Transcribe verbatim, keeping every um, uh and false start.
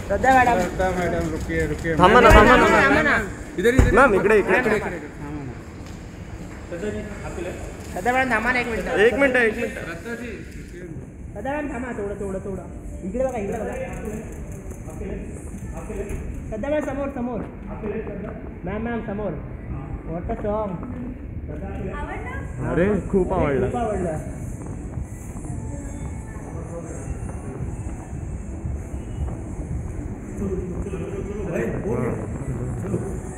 श्रद्धा madam श्रद्धा madam रुकिये रुकिये थांबा ना थांबा ना थांबा ना. इधर इधर मॅम इकडे इकडे श्रद्धा मॅडम थांबा ना एक मिनिट. एक मिनिट एक मिनिट श्रद्धा मॅडम थांबा थोडं थोडं थोडं इकडे बघा इकडे बघा. श्रद्धा मॅडम समोर समोर मॅम मॅम समोर. What a song. अरे खूप आवडलं. खूप आवडलं. वा.